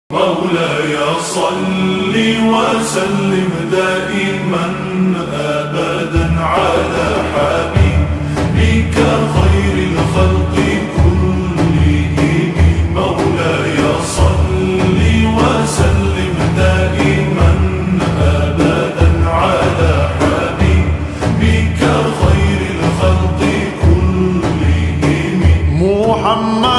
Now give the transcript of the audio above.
مولاي صل وسلم دائما أبدا على حبيبك خير الخلق كلهم. مولاي صل وسلم دائما أبدا على حبيبك خير الخلق كلهم. محمد